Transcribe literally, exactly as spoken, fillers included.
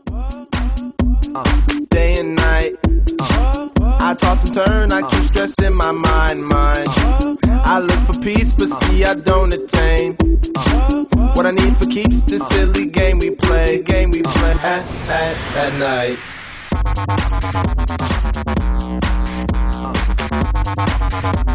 uh, day and night. Uh, I toss and turn, I keep stressing my mind, mind. I look for peace, but see I don't attain. What I need for keeps this silly game we play, game we play at, at, at night. Uh.